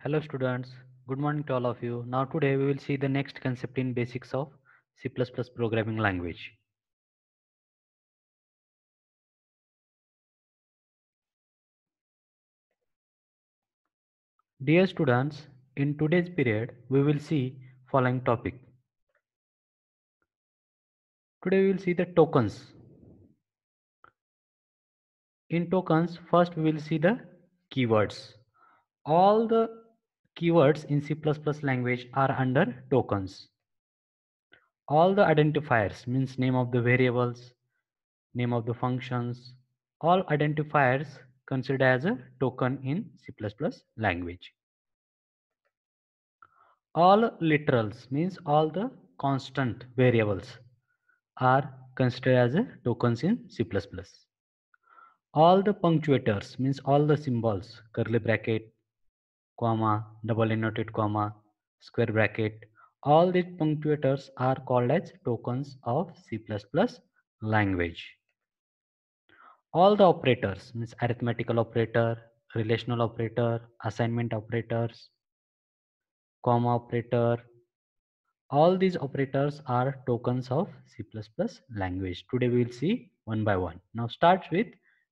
Hello students, good morning to all of you. Now today we will see the next concept in basics of C++ programming language. Dear students, in today's period we will see following topic. Today we will see the tokens. In tokens, first we will see the keywords. All the keywords in C++ language are under tokens. All the identifiers means name of the variables, name of the functions, all identifiers considered as a token in C++ language. All literals means all the constant variables are considered as a tokens in C++. All the punctuators means all the symbols, curly bracket, comma, double inverted comma, square bracket, all these punctuators are called as tokens of C++ language. All the operators means arithmetical operator, relational operator, assignment operators, comma operator, all these operators are tokens of C++ language. Today we will see one by one. Now starts with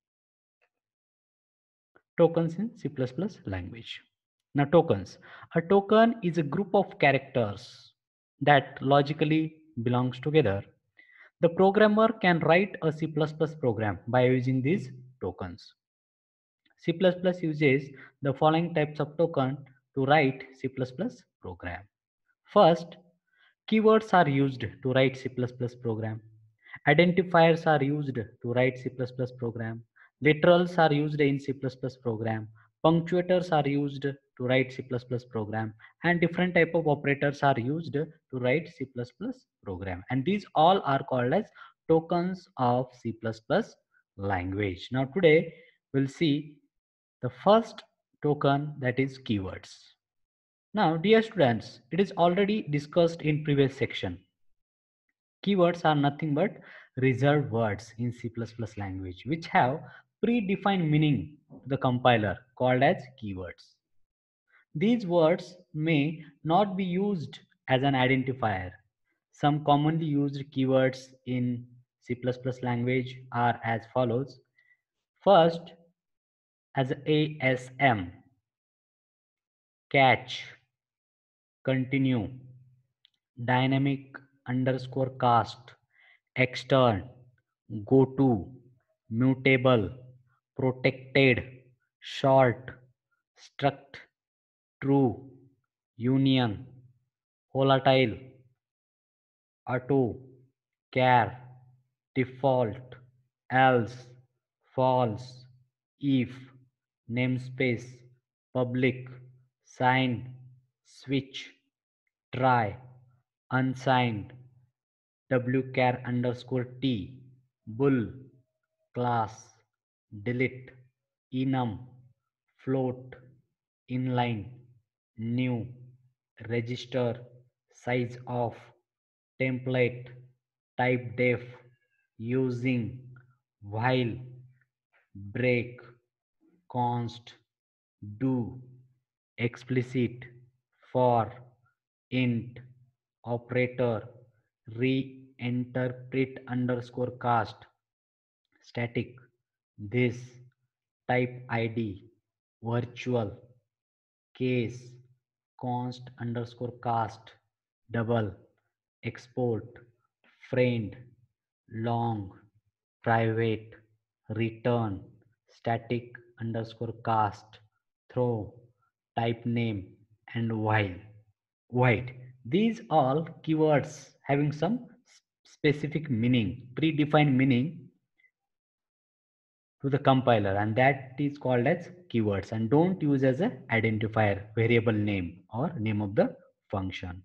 tokens in C++ language. Now tokens. A token is a group of characters that logically belongs together. The programmer can write a C++ program by using these tokens. C++ uses the following types of token to write C++ program. First, keywords are used to write C++ program. Identifiers are used to write C++ program. Literals are used in C++ program. Punctuators are used to write C++ program, and different type of operators are used to write C++ program. And these all are called as tokens of C++ language. Now today we'll see the first token, that is keywords. Now dear students, it is already discussed in previous section. Keywords are nothing but reserved words in C++ language which have predefined meaning to the compiler called as keywords. These words may not be used as an identifier. Some commonly used keywords in C++ language are as follows. First, as ASM, catch, continue, dynamic underscore cast, extern, go to, mutable, protected, short, struct, true, union, volatile, auto, care, default, else, false, if, namespace, public, sign, switch, try, unsigned, wchar underscore t, bull, class, delete, enum, float, inline, new, register, size of, template, type def, using, while, break, const, do, explicit, for, int, operator, reinterpret underscore cast, static, this, type id, virtual, case, const underscore cast, double, export, friend, long, private, return, static underscore cast, throw, type name, and while, void. These all keywords having some specific meaning, predefined meaning to the compiler, and that is called as keywords, and don't use as a identifier, variable name or name of the function.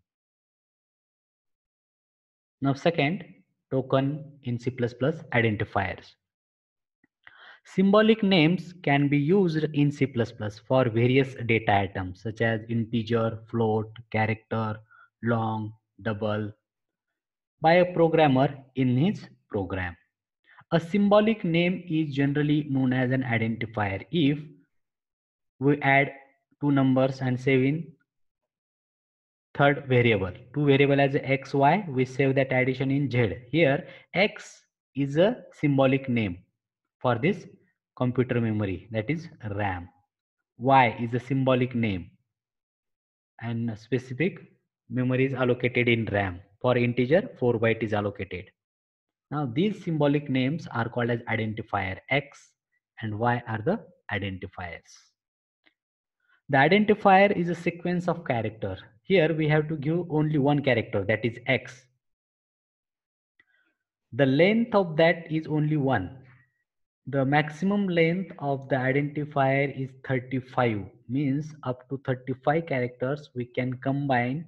Now second, token in C++ identifiers. Symbolic names can be used in C++ for various data items such as integer, float, character, long, double by a programmer in his program. A symbolic name is generally known as an identifier if we add two numbers and save in third variable. Two variable as x, y, we save that addition in z. Here x is a symbolic name for this computer memory, that is RAM. Y is a symbolic name and specific memory is allocated in RAM. For integer 4 byte is allocated. Now these symbolic names are called as identifier. X and Y are the identifiers. The identifier is a sequence of character. Here we have to give only one character, that is X. The length of that is only 1. The maximum length of the identifier is 35, means up to 35 characters we can combine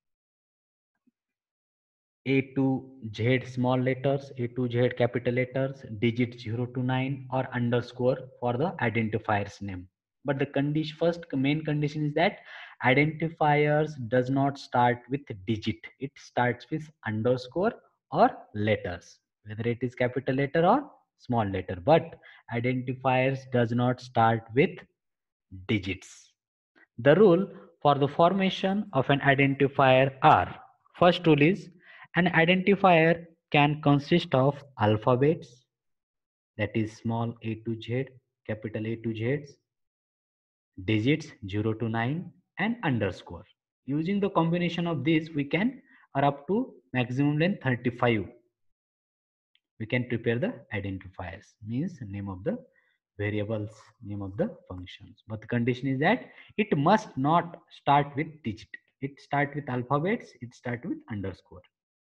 A to Z small letters, A to Z capital letters, digit 0 to 9 or underscore for the identifier's name. But the condition, first main condition is that identifiers does not start with digit. It starts with underscore or letters, whether it is capital letter or small letter. But identifiers does not start with digits. The rule for the formation of an identifier are: first rule is an identifier can consist of alphabets, that is small a to z, capital A to z, digits 0 to 9 and underscore. Using the combination of these we can, or up to maximum length 35, we can prepare the identifiers, means name of the variables, name of the functions. But the condition is that it must not start with digit. It start with alphabets, it start with underscore.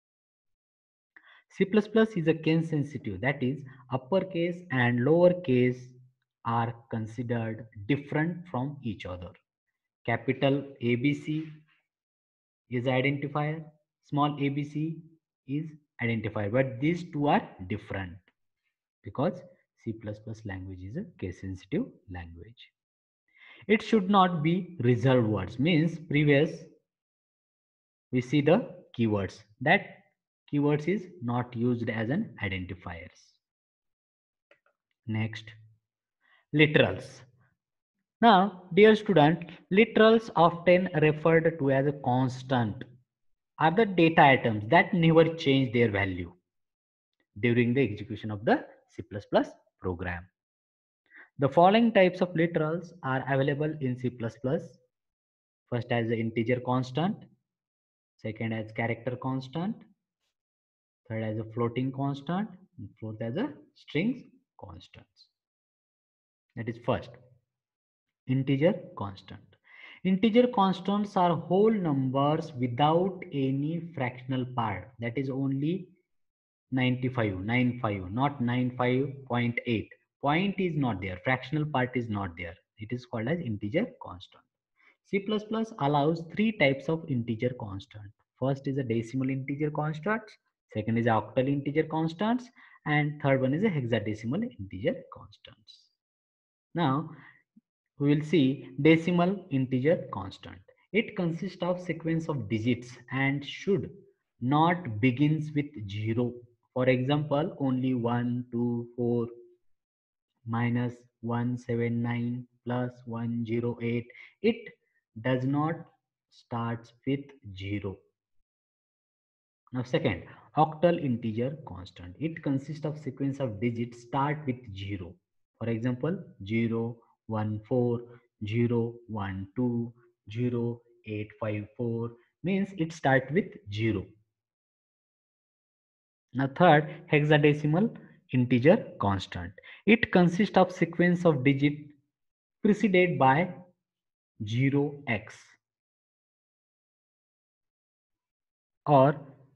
C++ is a case sensitive, that is uppercase and lowercase are considered different from each other. Capital ABC is identifier, small abc is identifier, but these two are different because C++ language is a case sensitive language. It should not be reserved words, means previous we see the keywords, that keywords is not used as an identifiers. Next, literals. Now dear student, literals often referred to as a constant are the data items that never change their value during the execution of the C++ program. The following types of literals are available in C++. First as the integer constant, second as character constant, third as a floating constant, and fourth as a strings constants. That is first, integer constant. Integer constants are whole numbers without any fractional part. That is only 95, not 95.8. Point is not there, fractional part is not there. It is called as integer constant. C++ allows three types of integer constant. First is a decimal integer constant, second is octal integer constants, and third one is a hexadecimal integer constants. Now we will see decimal integer constant. It consists of sequence of digits and should not begins with 0. For example, only 1, 2, 4, minus 179 plus 108. It does not starts with 0. Now second, octal integer constant. It consists of sequence of digits start with 0. For example, 0, 1, 4, 0, 1, 2, 0, 8, 5, 4 means it start with 0. Now third, hexadecimal integer constant. It consists of sequence of digit preceded by 0x or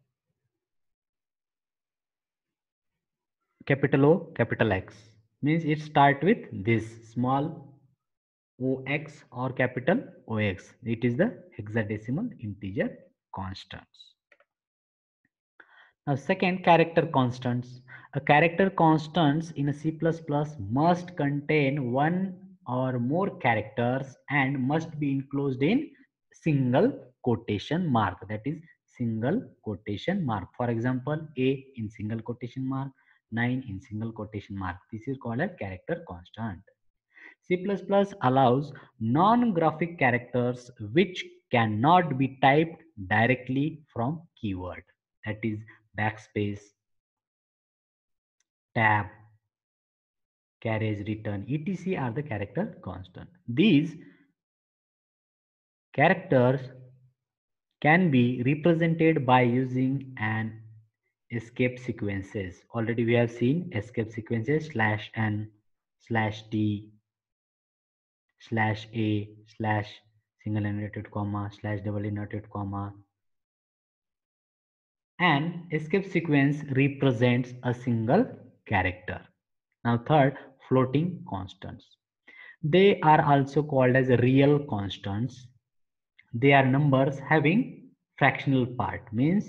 capital O, capital X. Means it start with this small ox or capital Ox. It is the hexadecimal integer constants. Now second, character constants. A character constants in a C++ must contain one or more characters and must be enclosed in single quotation mark, that is single quotation mark. For example, A in single quotation mark, 9 in single quotation mark. This is called a character constant. C++ allows non-graphic characters which cannot be typed directly from keyword. That is backspace, tab, carriage return, etc. are the character constant. These characters can be represented by using an escape sequences. Already we have seen escape sequences /n, /t, /a, slash single inverted comma, / double inverted comma. An escape sequence represents a single character. Now third, floating constants. They are also called as real constants. They are numbers having fractional part, means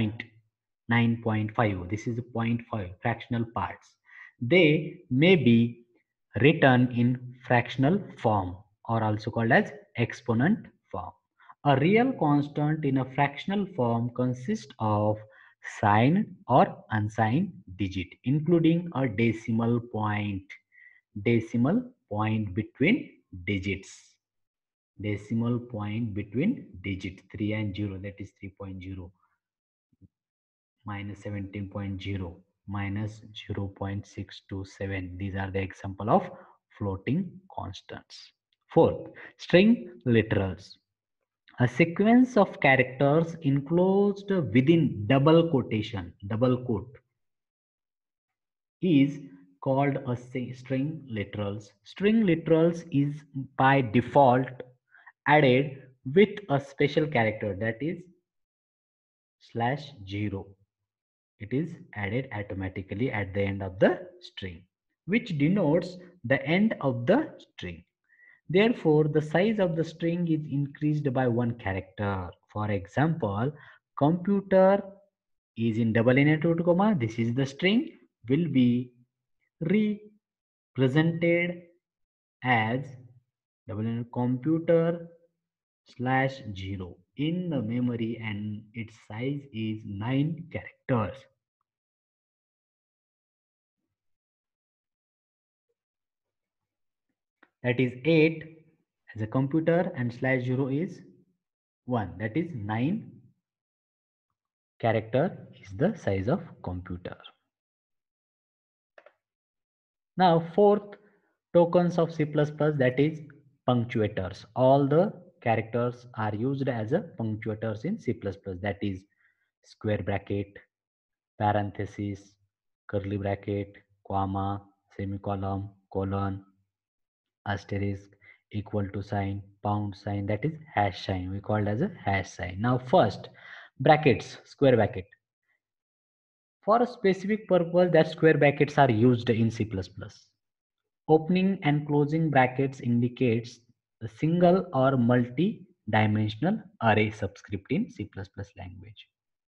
0.9.5. This is 0.5 fractional parts. They may be written in fractional form or also called as exponent form. A real constant in a fractional form consists of signed or unsigned digit, including a decimal point between digits. Decimal point between digit 3 and 0, that is 3.0 minus 17.0 minus 0.627. These are the example of floating constants. Fourth, string literals. A sequence of characters enclosed within double quotation, double quote, is called a string literals. String literals is by default added with a special character, that is /0. It is added automatically at the end of the string, which denotes the end of the string. Therefore, the size of the string is increased by one character. For example, computer is in double inverted comma. This is the string, will be represented as double inverted computer /0 in the memory, and its size is 9 characters. That is 8 as a computer, and /0 is 1. That is 9 character is the size of computer. Now fourth, tokens of C++, that is punctuators. All the characters are used as a punctuators in C++, that is square bracket, parenthesis, curly bracket, comma, semicolon, colon, asterisk, equal to sign, pound sign, that is hash sign. We call it as a hash sign. Now first, brackets, square bracket. For a specific purpose, that square brackets are used in C++. Opening and closing brackets indicates a single or multi-dimensional array subscript in C++ language.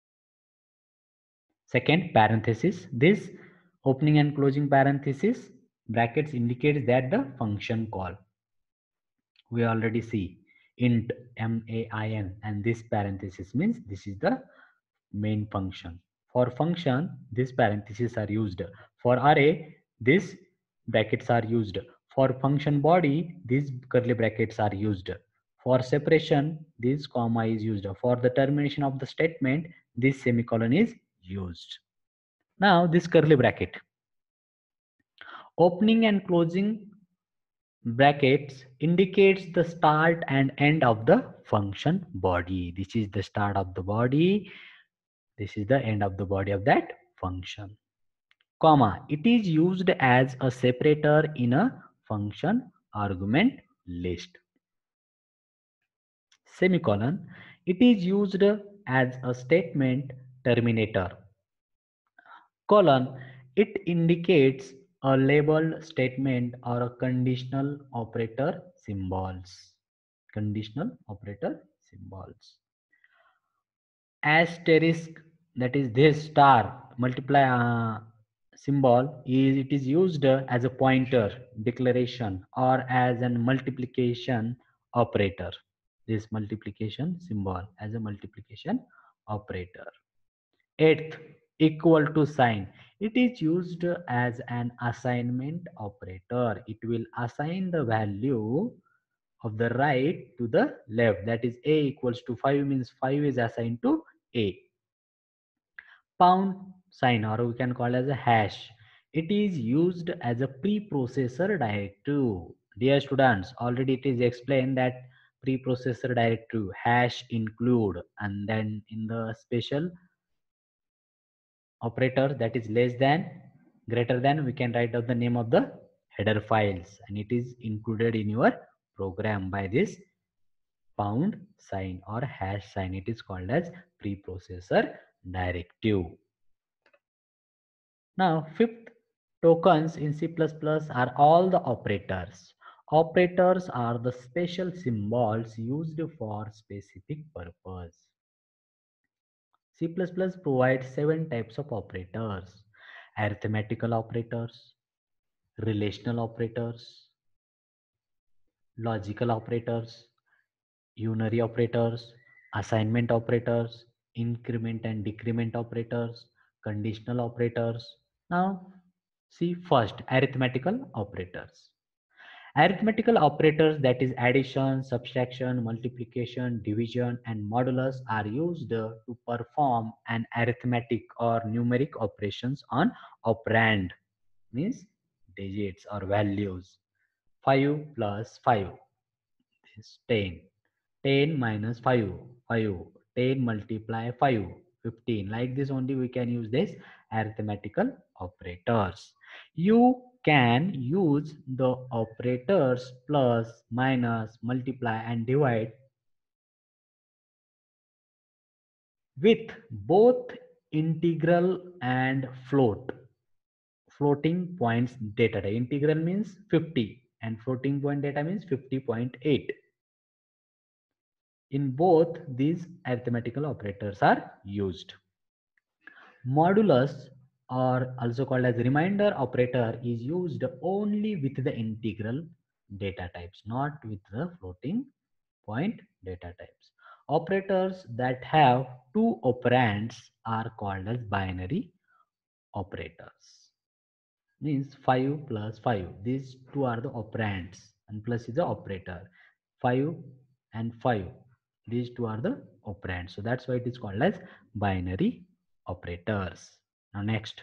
Second, parenthesis. This opening and closing parenthesis brackets indicates that the function call. We already see int main, and this parenthesis means this is the main function. For function, these parentheses are used. For array, these brackets are used. For function body, these curly brackets are used. For separation, this comma is used. For the termination of the statement, this semicolon is used. Now this curly bracket. Opening and closing brackets indicates the start and end of the function body. This is the start of the body. This is the end of the body of that function. Comma. It is used as a separator in a function argument list. Semicolon. It is used as a statement terminator. Colon. It indicates a labeled statement or a conditional operator symbols. Conditional operator symbols. Asterisk, that is this star multiply symbol, it is used as a pointer declaration or as a multiplication operator. This multiplication symbol as a multiplication operator. Eighth, equal to sign. It is used as an assignment operator. It will assign the value of the right to the left. That is a equals to 5 means 5 is assigned to a. Pound sign, or we can call as a hash. It is used as a preprocessor directive. Dear students, already it is explained that preprocessor directive hash include, and then in the special operator that is less than, greater than, we can write down the name of the header files, and it is included in your program by this pound sign or hash sign. It is called as preprocessor directive. Now, fifth, tokens in C++ are all the operators. Operators are the special symbols used for specific purpose. C++ provides 7 types of operators: arithmetical operators, relational operators, logical operators, unary operators, assignment operators, increment and decrement operators, conditional operators. Now, see first arithmetical operators. Arithmetical operators, that is addition, subtraction, multiplication, division, and modulus, are used to perform an arithmetic or numeric operations on operand, means digits or values. 5 plus 5 is 10. 10 minus 5, 5. 10 multiply 5, 15. Like this only we can use this arithmetical operators. You can use the operators plus, minus, multiply and divide with both integral and floating points data type. Integral means 50 and floating point data means 50.8. In both, these arithmetical operators are used. Modulus, or also called as remainder operator, is used only with the integral data types, not with the floating point data types. Operators that have two operands are called as binary operators. Means 5 plus 5. These two are the operands and plus is the operator. 5 and 5. These two are the operands. So that's why it is called as binary operators. Now next,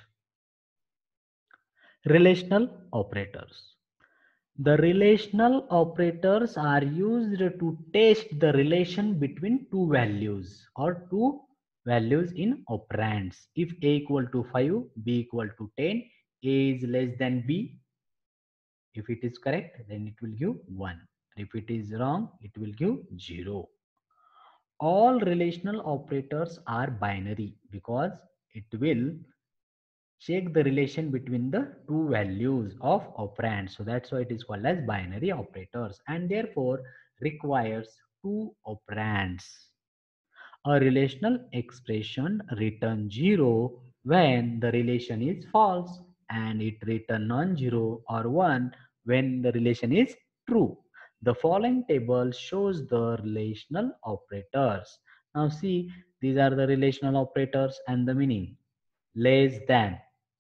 relational operators. The relational operators are used to test the relation between two values or two values in operands. If a equal to 5, b equal to 10, a is less than b. If it is correct, then it will give 1. If it is wrong, it will give 0. All relational operators are binary because it will check the relation between the two values of operands. So that's why it is called as binary operators, and therefore requires two operands. A relational expression returns 0 when the relation is false, and it returns non-zero or 1 when the relation is true. The following table shows the relational operators. Now see, these are the relational operators and the meaning. Less than.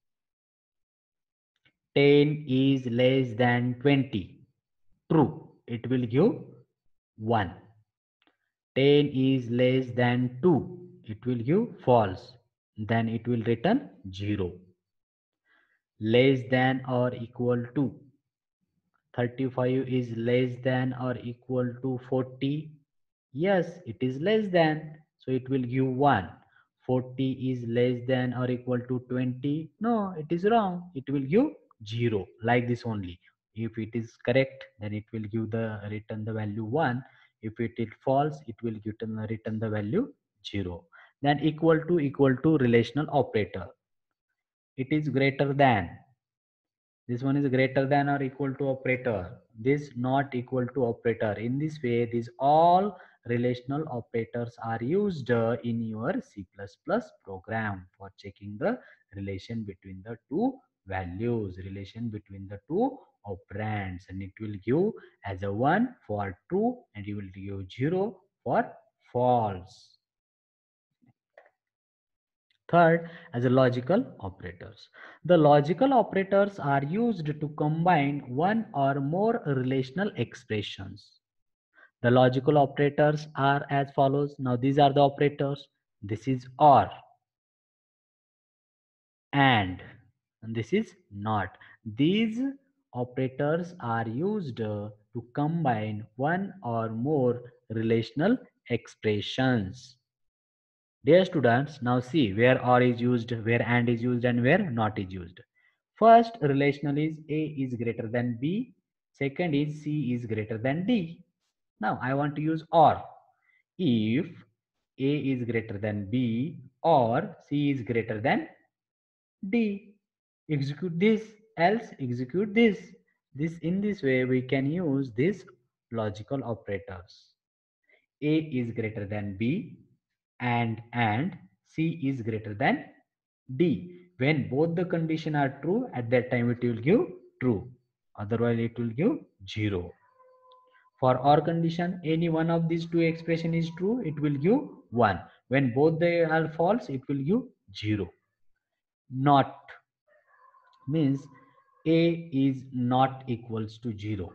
10 is less than 20. True. It will give 1. 10 is less than 2. It will give false. Then it will return 0. Less than or equal to. 35 is less than or equal to 40. Yes, it is less than. So it will give 1. 40 is less than or equal to 20. No, it is wrong. It will give 0. Like this only. If it is correct, then it will give the return the value 1. If it is false, it will return the value 0. Then equal to relational operator. It is greater than. This one is greater than or equal to operator. This not equal to operator. In this way, these all relational operators are used in your C++ program for checking the relation between the two values, relation between the two operands, and it will give as a 1 for true and you will give 0 for false. Third, as a logical operators. The logical operators are used to combine one or more relational expressions. The logical operators are as follows. Now these are the operators. This is OR, and this is NOT. These operators are used to combine one or more relational expressions. Dear students, now see where OR is used, where AND is used, and where NOT is used. First relational is A is greater than B. Second is C is greater than D. Now I want to use OR. If A is greater than B or C is greater than D, execute this, else execute this. In this way we can use these logical operators. A is greater than B and C is greater than D. When both the condition are true, at that time it will give true. Otherwise it will give 0. For OR condition, any one of these two expression is true, it will give 1. When both they are false, it will give 0. Not means A is not equals to 0.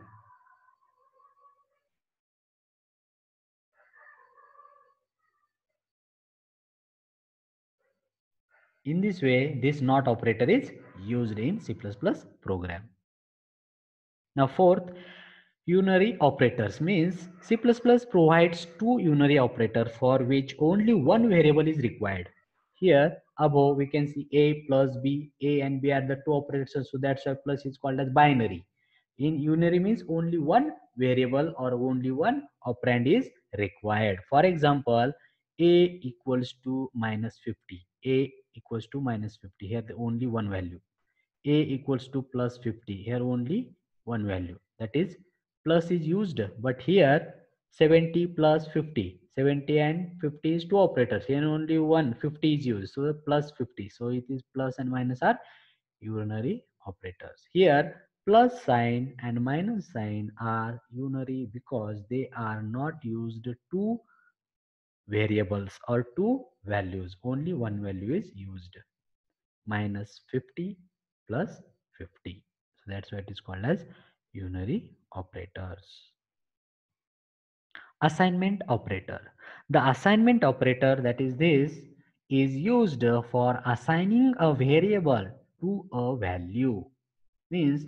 In this way, this not operator is used in C++ program. Now fourth, unary operators means C++ provides two unary operators for which only one variable is required. Here above we can see A plus B. A and B are the two operators, so that's why plus is called as binary. In unary means only one variable or only one operand is required. For example, A equals to minus 50. A equals to minus 50. Here the only one value. A equals to plus 50. Here only one value. That is plus is used, but here 70 plus 50. 70 and 50 is two operators. Here only one 50 is used. So plus 50. So it is plus and minus are unary operators. Here plus sign and minus sign are unary because they are not used two variables or two values. Only one value is used. Minus 50 plus 50. So that's why it is called as unary operators. Assignment operator. The assignment operator, that is this, is used for assigning a variable to a value. Means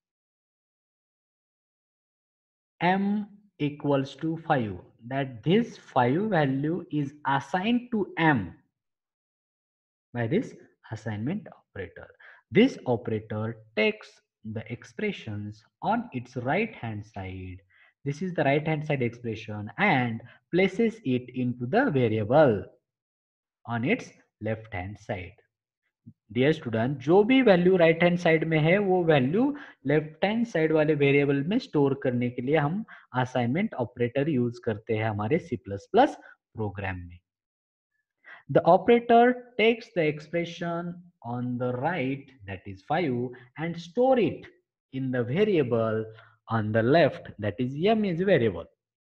m equals to 5, that this 5 value is assigned to m by this assignment operator. This operator takes the expressions on its right hand side. This is the right hand side expression and places it into the variable on its left hand side. Dear student, जो भी value right hand side में है वो value left hand side वाले variable में store करने के लिए हम असाइनमेंट ऑपरेटर यूज करते हैं हमारे C++ प्रोग्राम में. The operator takes the expression on the right, that is 5, and store it in the variable on the left, that is m is variable.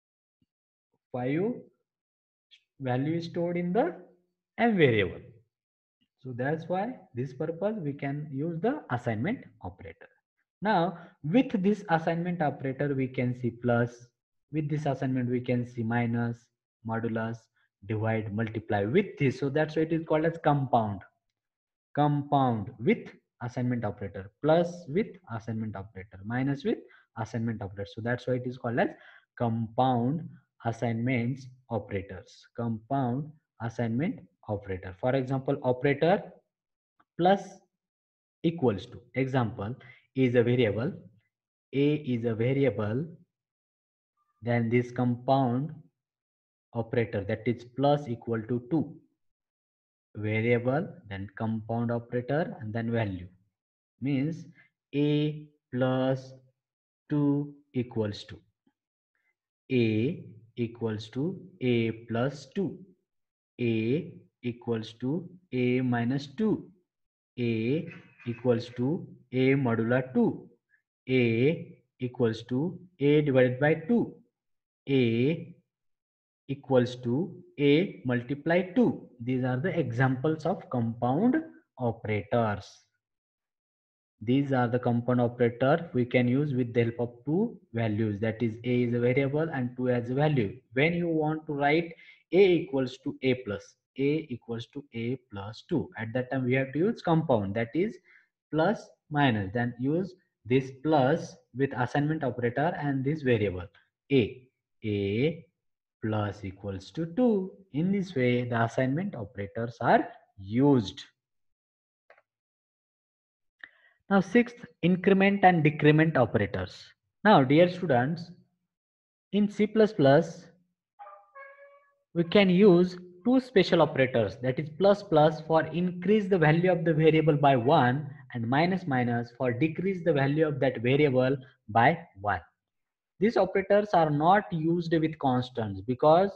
5 value is stored in the m variable. So that's why this purpose we can use the assignment operator. Now with this assignment operator we can see plus, with this assignment we can see minus, modulus, divide, multiply with this. So that's why it is called as compound. Compound with assignment operator, plus with assignment operator, minus with assignment operator. So that's why it is called as compound assignments operators. Compound assignment operator. For example, operator plus equals to, example, is a variable, a is a variable, then this compound operator, that is plus equal to 2, variable, then compound operator, and then value, means a plus 2 equals to a equals to a plus 2, a equals to a minus 2, a equals to a modulo 2, a equals to a divided by 2, a equals to A multiply 2. These are the examples of compound operators. These are the compound operator we can use with the help of two values, that is A is a variable and 2 as a value. When you want to write A equals to A plus, A equals to A plus 2, at that time we have to use compound, that is plus minus, then use this plus with assignment operator and this variable A plus equals to 2. In this way the assignment operators are used. Now sixth, increment and decrement operators. Now dear students, in C++ we can use two special operators, that is plus plus for increase the value of the variable by 1 and minus minus for decrease the value of that variable by 1. These operators are not used with constants because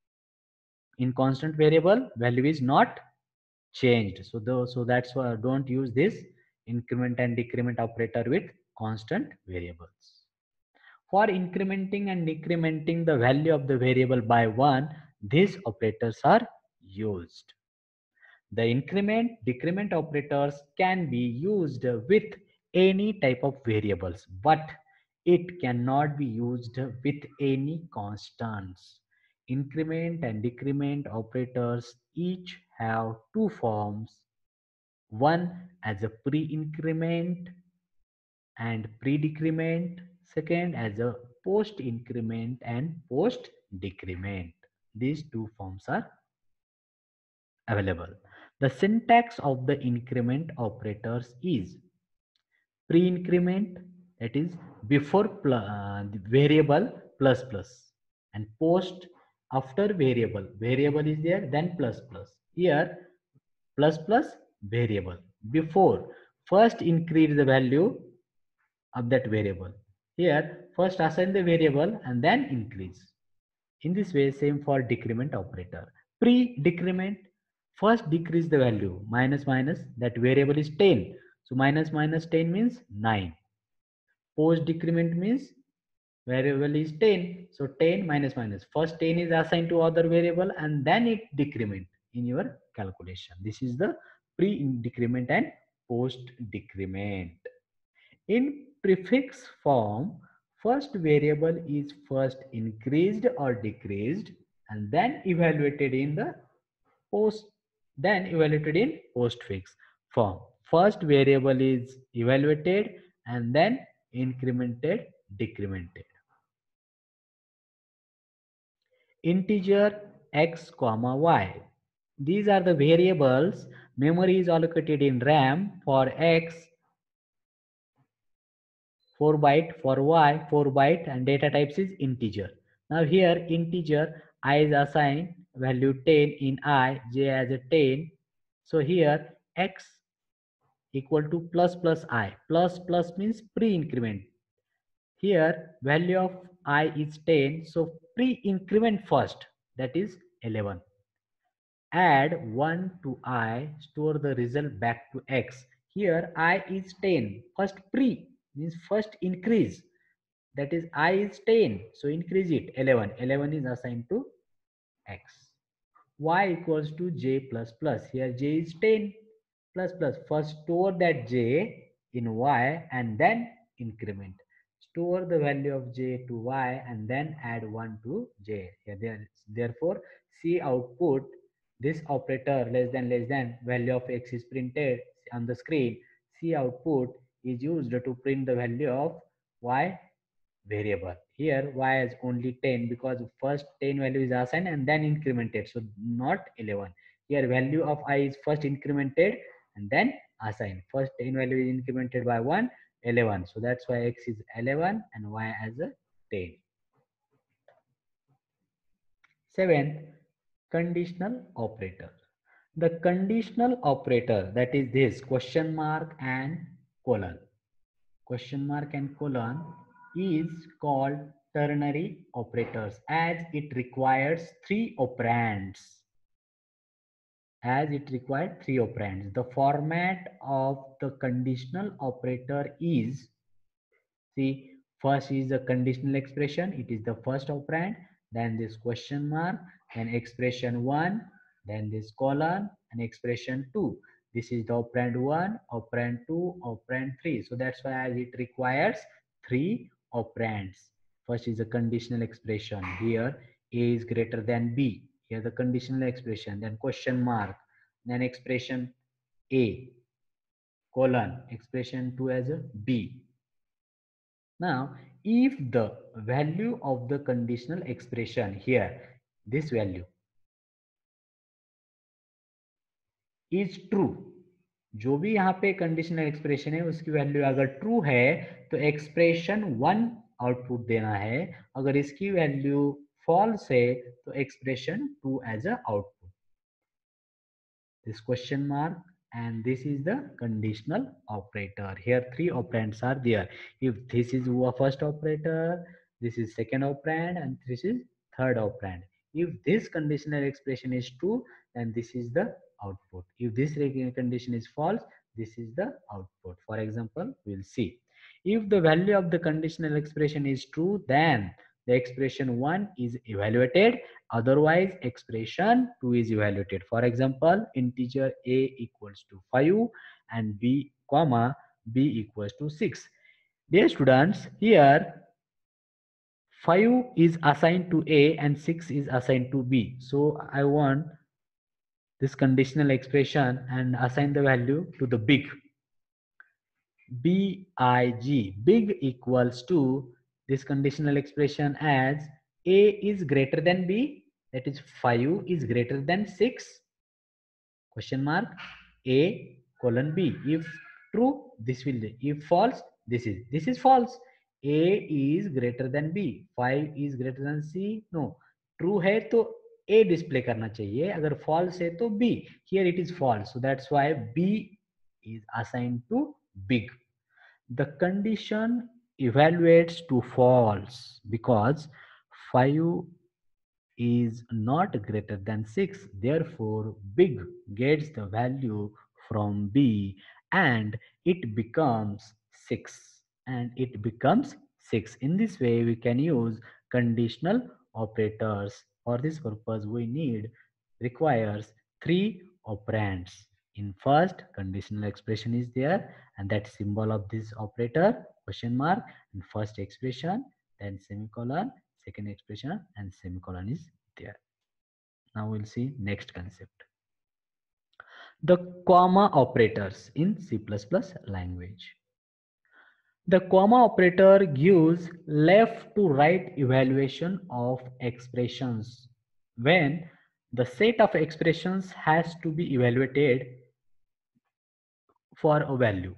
in constant variable value is not changed. So that's why don't use this increment and decrement operator with constant variables. For incrementing and decrementing the value of the variable by 1, these operators are used. The increment decrement operators can be used with any type of variables, but it cannot be used with any constants. Increment and decrement operators each have two forms, one as a pre-increment and pre-decrement, second as a post-increment and post-decrement. These two forms are available. The syntax of the increment operators is pre-increment, that is before the variable plus plus, and post after variable is there, then plus plus. Here plus plus variable before first increase the value of that variable. Here first assign the variable and then increase. In this way same for decrement operator. Pre-decrement, first decrease the value minus minus, that variable is 10, so minus minus 10 means 9. Post decrement means variable is 10, so 10 minus minus, first 10 is assigned to other variable and then it decrement in your calculation. This is the pre decrement and post decrement. In prefix form, first variable is first increased or decreased and then evaluated in the postfix form. First variable is evaluated and then incremented, decremented. Integer x comma y. These are the variables. Memory is allocated in RAM for x 4 byte, for y 4 byte, and data types is integer. Now here integer I is assigned value 10 in I, j as a 10. So here x equal to plus plus I. Plus plus means pre-increment. Here value of I is 10, so pre-increment first, that is 11. Add 1 to I, store the result back to x. Here I is 10, first pre means first increase, that is I is 10, so increase it 11. 11 is assigned to x. Y equals to j plus plus. Here j is 10 plus plus. First store that j in y and then increment. Store the value of j to y and then add 1 to j. Therefore, C output, this operator less than value of x is printed on the screen. C output is used to print the value of y variable. Here y is only 10 because first 10 value is assigned and then incremented, so not 11. Here value of I is first incremented and then assigned. First 10 value is incremented by 1, 11. So that's why x is 11 and y as a 10. 7th, conditional operator. The conditional operator, that is this question mark and colon. Question mark and colon is called ternary operators as it requires three operands. The format of the conditional operator is, see, first is the conditional expression, it is the first operand, then this question mark, then expression 1, then this colon, and expression 2. This is the operand 1, operand 2, operand 3. So that's why it requires 3 operands. First is a conditional expression. Here A is greater than B. Here the conditional expression, then question mark, then expression A, colon, expression 2 as a B. Now, if the value of the conditional expression here, this value is true, जो भी यहाँ पे conditional expression है उसकी value अगर true है तो expression 1 output देना है, अगर इसकी वैल्यू फॉल्स है तो expression 2 as a output. This question mark, and this is the conditional operator. Here 3 operands are there. If this is first operator, this is second operand, and this is third operand. If this conditional expression is true, then this is the output. If this condition is false, this is the output. For example, we'll see. If the value of the conditional expression is true, then the expression 1 is evaluated, otherwise expression 2 is evaluated. For example, integer a equals to 5 and b comma b equals to 6. Dear students, here 5 is assigned to a and 6 is assigned to b. So I want this conditional expression and assign the value to the big. Big equals to this conditional expression as a is greater than b, that is 5 is greater than 6, question mark, a colon b. If true, this will, if false, this is false. A is greater than b, 5 is greater than c. No, true है तो a display करना चाहिए, अगर false है तो b. Here it is false, so that's why b is assigned to big. The condition evaluates to false because 5 is not greater than 6. Therefore, big gets the value from b and it becomes 6. And it becomes 6. In this way, we can use conditional operators. For this purpose, we need requires 3 operands. In first, conditional expression is there, and that symbol of this operator, question mark, and first expression, then semicolon, second expression, and semicolon is there. Now we'll see next concept. The comma operators in C++ language. The comma operator gives left to right evaluation of expressions when the set of expressions has to be evaluated for a value.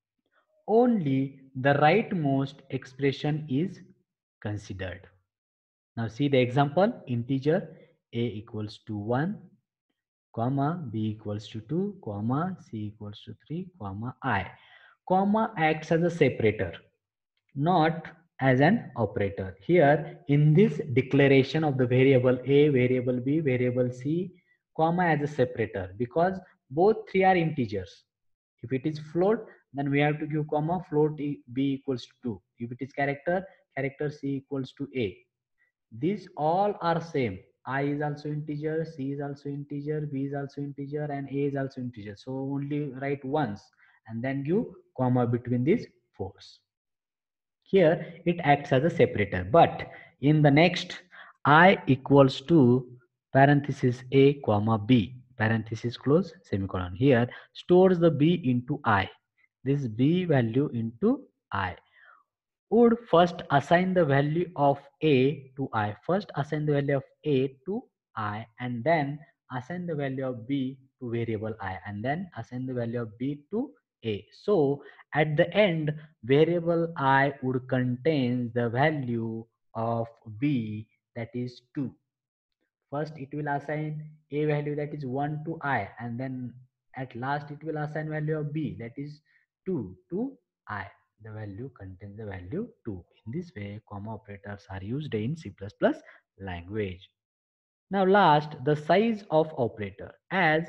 Only the rightmost expression is considered. Now see the example, integer a equals to 1, comma b equals to 2, comma c equals to 3, comma I. Comma acts as a separator, not as an operator. Here in this declaration of the variable a, variable b, variable c, comma as a separator, because both three are integers. If it is float, then we have to give comma, float b equals to 2. If it is character, character c equals to a. These all are same. I is also integer, c is also integer, b is also integer, and a is also integer. So only write once and then give comma between these fours. Here it acts as a separator, but in the next I equals to parenthesis a comma b, parenthesis close, semicolon. Here stores the b into I, this b value into I. Would first assign the value of a to I. First assign the value of a to I, and then assign the value of b to variable I, and then assign the value of b to a. So at the end, variable I would contain the value of b, that is 2. First it will assign a value, that is 1 to I, and then at last it will assign value of b, that is 2 to I. The value contains the value 2. In this way, comma operators are used in C++ language. Now last, the size of operator. As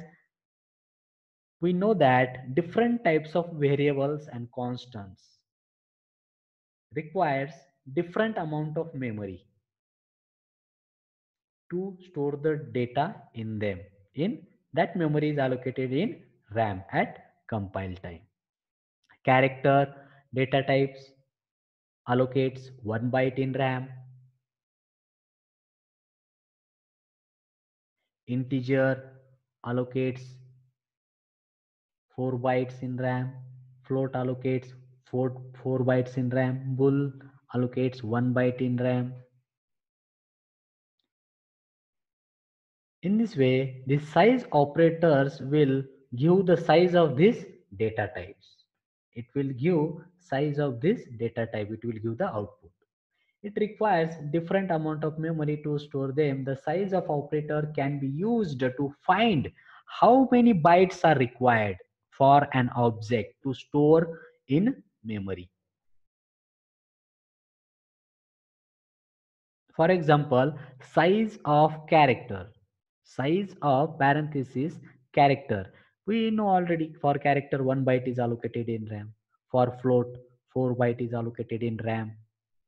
we know that different types of variables and constants requires different amount of memory. to store the data in them. In that memory is allocated in RAM at compile time. Character data types allocates 1 byte in RAM. Integer allocates 4 bytes in RAM. Float allocates 4 bytes in RAM. Bool allocates 1 byte in RAM. In this way, the size operators will give the size of these data types. It will give size of this data type. It will give the output. It requires different amount of memory to store them. The size of operator can be used to find how many bytes are required for an object to store in memory. For example, size of character, size of parenthesis character. We know already for character 1 byte is allocated in RAM. For float 4 byte is allocated in RAM.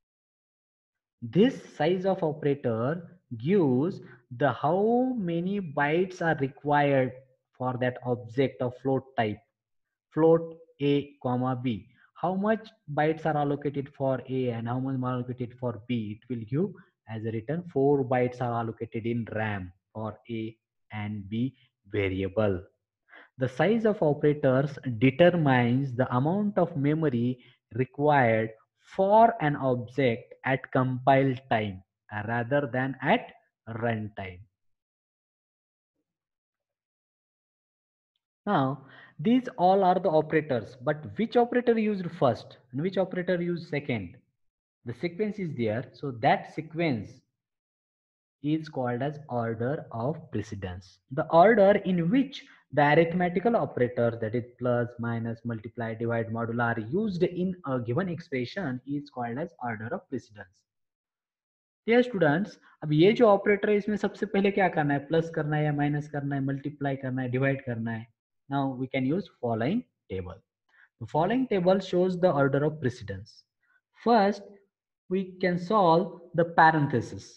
This size of operator gives the how many bytes are required for that object of float type. Float a comma b. How much bytes are allocated for a and how much are allocated for b? It will give as a return 4 bytes are allocated in RAM for a and b variable. The size of operators determines the amount of memory required for an object at compile time rather than at runtime. Now, these all are the operators, but which operator used first and which operator used second? The sequence is there, so that sequence is called as order of precedence. The order in which the arithmetical operators, that is plus, minus, multiply, divide, modulo, are used in a given expression is called as order of precedence. Dear students, अब ये जो operator है इसमें सबसे पहले क्या करना है, प्लस करना है या माइनस करना है, मल्टीप्लाई करना है, डिवाइड करना है. Now we can use following table. The following table shows the order of precedence. First, we can solve the parenthesis.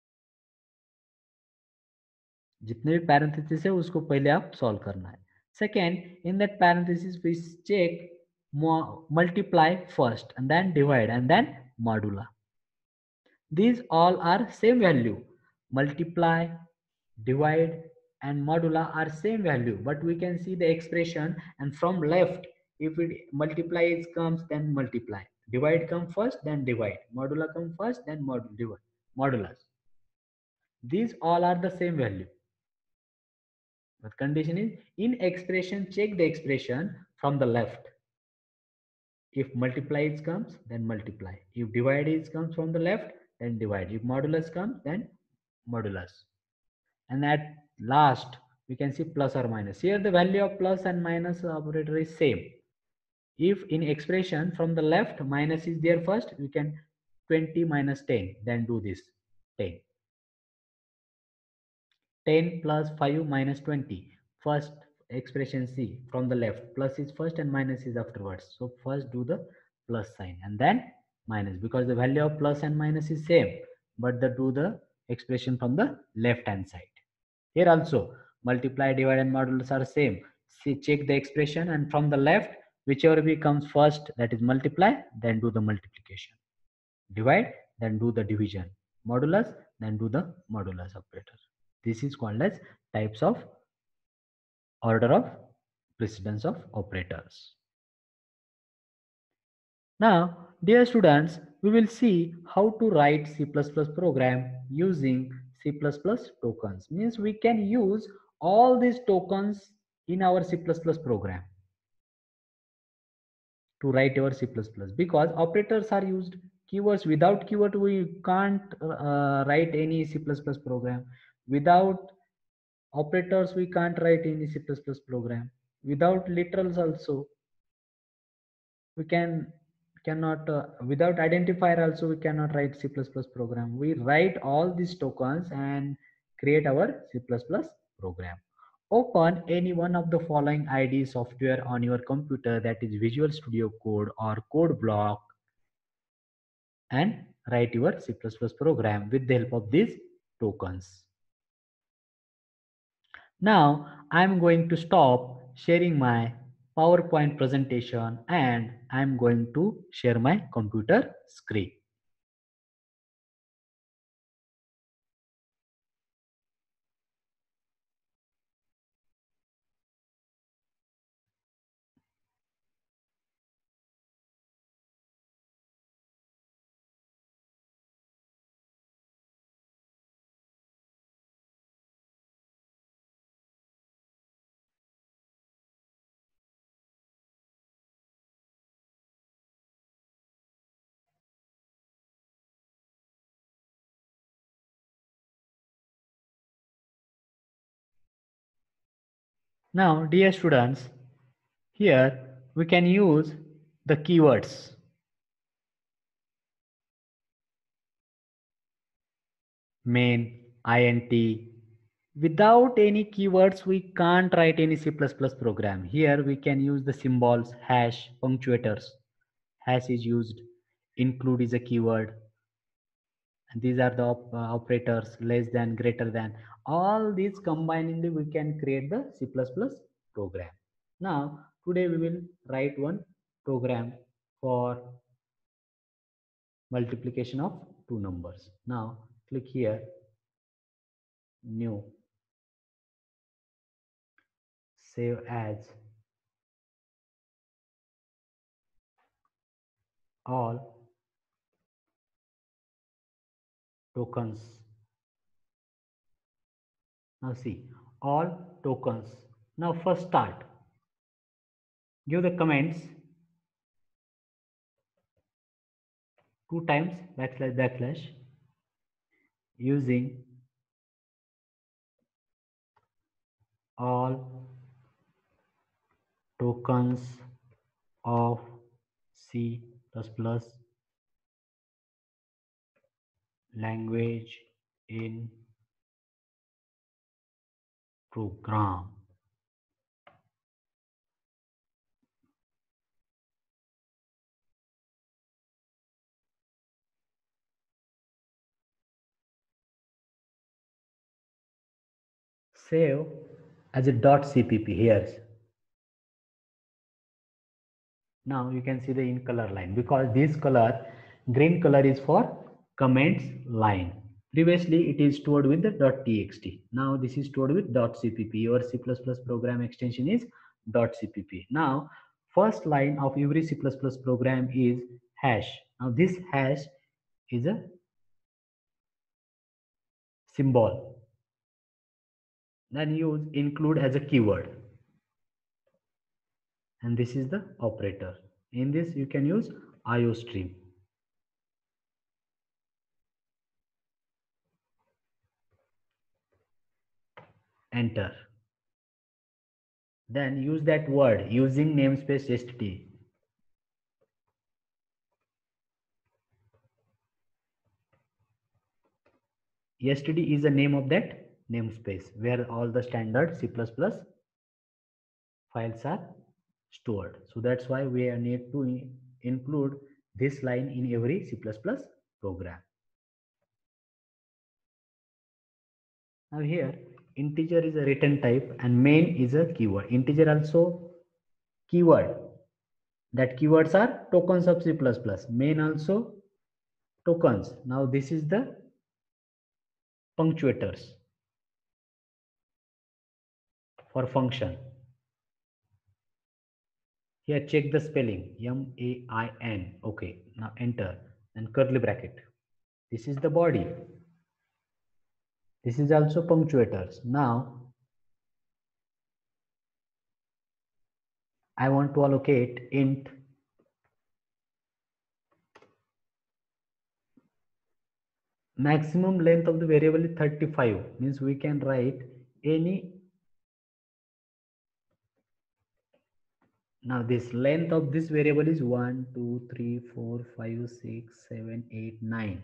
जितने भी पैरेंथेसिस है उसको पहले आप सॉल्व करना है. Second, in that parenthesis we check multiply first and then divide and then modulo. These all are same value. Multiply, divide and modula are same value, but we can see the expression and from left, if it multiply is comes then multiply, divide come first then divide, modula come first then divide, modulus. These all are the same value. But condition is in expression, check the expression from the left. If multiply is comes, then multiply. If divide is comes from the left, then divide. If modulus comes, then modulus. And at last, we can see plus or minus. Here the value of plus and minus operator is same. If in expression from the left, minus is there first, we can 20 minus 10, then do this, 10. 10 plus 5 minus 20. First expression C from the left, plus is first and minus is afterwards. So first do the plus sign and then minus, because the value of plus and minus is same, but do the expression from the left hand side. Here also multiply, divide and modulus are same. See, check the expression and from the left, whichever comes first, that is multiply, then do the multiplication. Divide, then do the division. Modulus, then do the modulus operator. This is called as types of order of precedence of operators. Now, dear students, we will see how to write C++ program using C++ tokens. Means we can use all these tokens in our C++ program to write our C++, because operators are used. Keywords, without keyword we can't write any C++ program. Without operators we can't write any C++ program. Without literals also we cannot without identifier also we cannot write C++ program. We write all these tokens and create our C++ program. Open any one of the following IDE software on your computer, that is Visual Studio Code or Code Block, and write your C++ program with the help of these tokens. Now I'm going to stop sharing my PowerPoint presentation and I'm going to share my computer screen. Now, dear students, here we can use the keywords main, int. Without any keywords, we can't write any C++ program. Here we can use the symbols, hash, punctuators. Hash is used, include is a keyword. And these are the operators, less than, greater than. All these combinedly we can create the C++ program. Now, today we will write one program for multiplication of two numbers. Now, click here, new, save as, all tokens. Now see, all tokens. Now first start. Give the comments 2 times backslash backslash using all tokens of C++ language in program. Save as a .cpp here. Now you can see the in color line because this color, green color is for comments line. Previously it is stored with the .txt. Now this is stored with .cpp. Your C++ program extension is .cpp. Now first line of every C++ program is hash. Now this hash is a symbol. Then use include as a keyword. And this is the operator. In this you can use IOStream. Enter. Then use that word using namespace st. Std is the name of that namespace where all the standard C++ files are stored. So that's why we need to include this line in every C++ program. Now here integer is a return type and main is a keyword. Integer also keyword. That keywords are tokens of C++. Main also tokens. Now this is the punctuators for function. Here check the spelling main. Okay, now enter and curly bracket. This is the body. This is also punctuators. Now I want to allocate int maximum length of the variable is 35, means we can write any. Now this length of this variable is 1 2 3 4 5 6 7 8 9.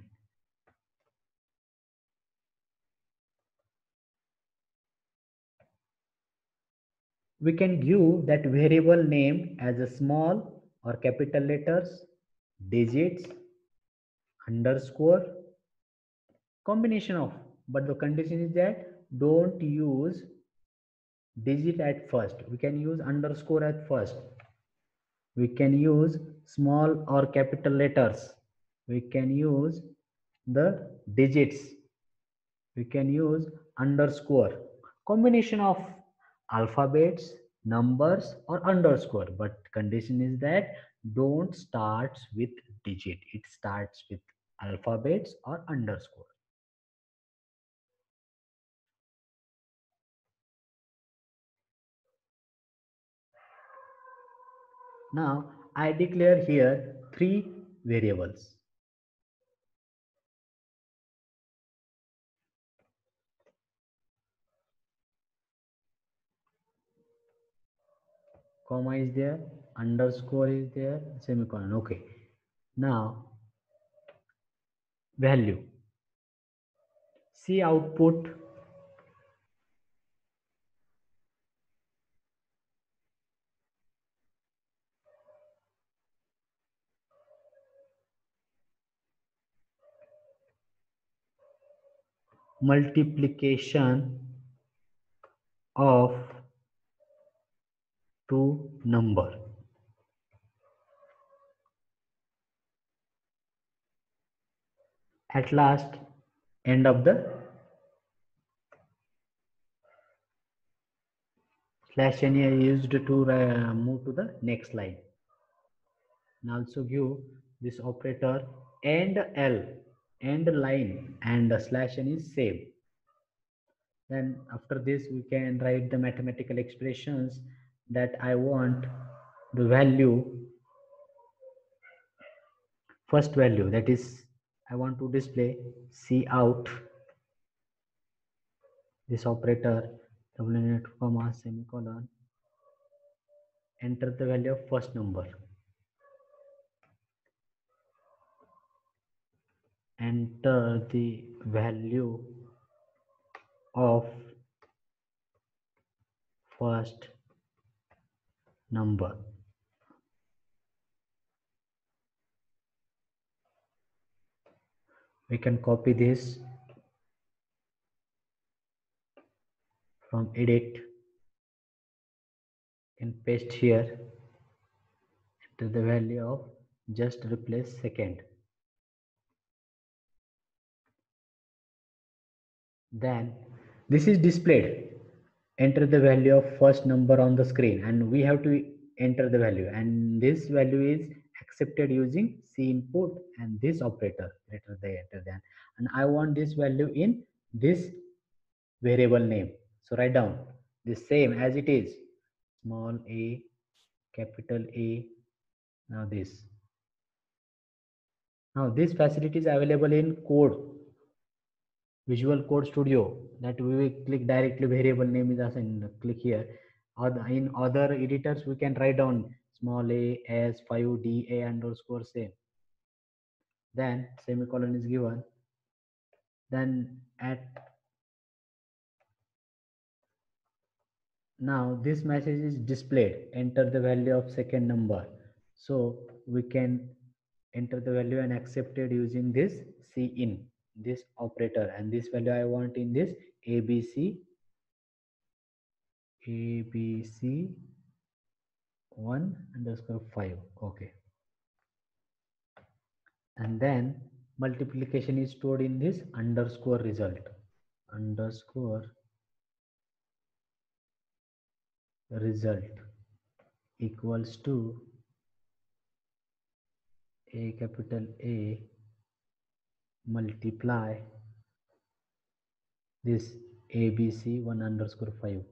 We can give that variable name as a small or capital letters, digits, underscore, combination of, but the condition is that don't use digit at first. We can use underscore at first. We can use small or capital letters. We can use the digits. We can use underscore. Combination of alphabets, numbers, or underscore. But condition is that don't start with digit. It starts with alphabets or underscore. Now I declare here three variables. Comma is there, underscore is there, semicolon. Okay. Now value. See output. Multiplication of two number. At last, end of the slash n used to move to the next line. And also give this operator and L, end line, and slash n is same. Then after this we can write the mathematical expressions that I want the value, first value, that is I want to display C out, this operator double net comma semicolon, enter the value of first number, enter the value of first number. We can copy this from edit and paste here, enter the value of, just replace second. Then this is displayed, enter the value of first number on the screen, and we have to enter the value, and this value is accepted using C input and this operator greater than enter than, and I want this value in this variable name, so write down the same as it is, small a, capital A. Now this, now this facility is available in code, Visual Code Studio, that we will click directly variable name is assigned, click here, or in other editors we can write down small a as 5 da underscore same, then semicolon is given, then at, now this message is displayed, enter the value of second number, so we can enter the value and accept it using this C in, this operator, and this value I want in this ABC 1 underscore 5. Okay, and then multiplication is stored in this underscore result, underscore result equals to a capital A multiply this ABC 1 underscore 5,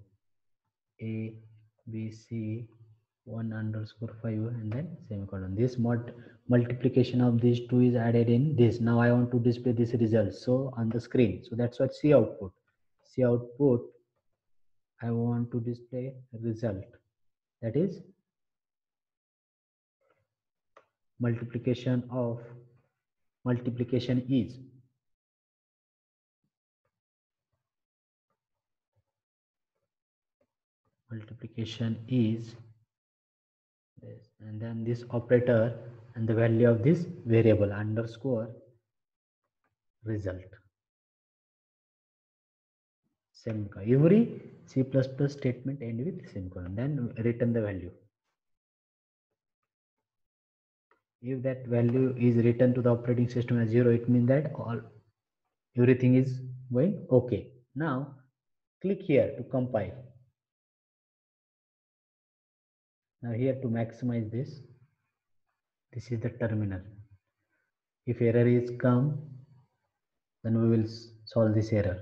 ABC 1 underscore 5, and then semicolon. This multiplication of these two is added in this. Now I want to display this result so on the screen, so that's what C output. C output, I want to display result, that is multiplication of, multiplication is this, and then this operator and the value of this variable underscore result, semicolon. Every C++ statement end with semicolon, then return the value. If that value is written to the operating system as 0, it means that everything is going okay. Now click here to compile. Now here to maximize this is the terminal. If error is come, then we will solve this error.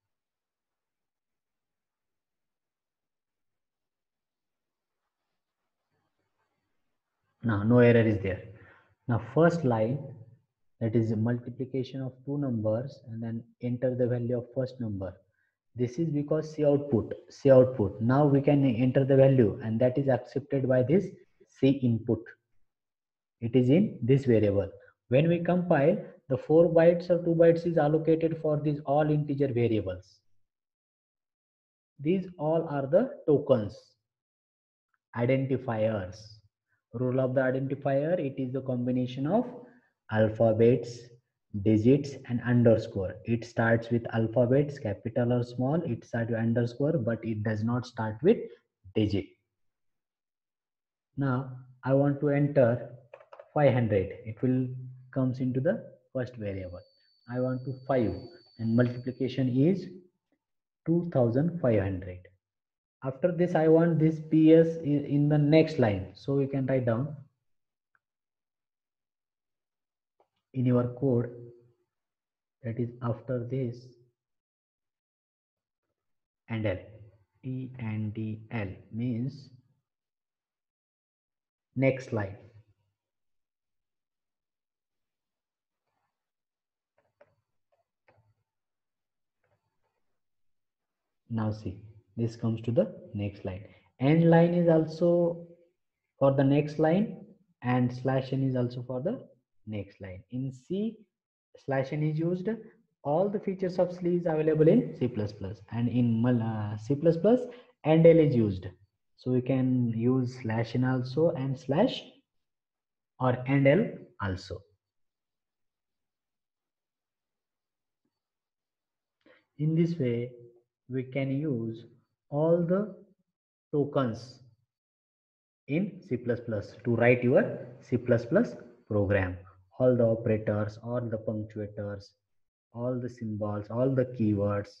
Now no error is there. Now first line, that is multiplication of two numbers and then enter the value of first number. This is because C output. Now we can enter the value and that is accepted by this C input. It is in this variable. When we compile, the 4 bytes or 2 bytes is allocated for these all integer variables. These all are the tokens, identifiers. Rule of the identifier, it is the combination of alphabets, digits and underscore. It starts with alphabets, capital or small, it starts with underscore, but it does not start with digit. Now I want to enter 500. It will comes into the first variable. I want to 5 and multiplication is 2500. After this I want this PS in the next line, so you can write down in your code, that is after this and L. E and D L means next line. Now see, this comes to the next line. End line is also for the next line and slash n is also for the next line. In C, slash n is used. All the features of C is available in C++, and in C++ and L is used. So we can use slash n also and slash or and L also. In this way, we can use all the tokens in C++ to write your C++ program. All the operators, all the punctuators, all the symbols, all the keywords,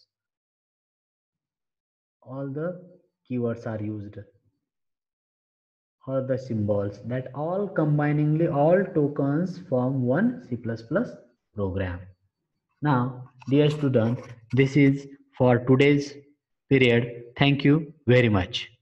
are used, all the symbols, that all combiningly all tokens form one C++ program. Now, dear student, this is for today's period. Thank you very much.